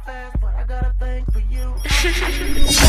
fast, but I got a thing for you.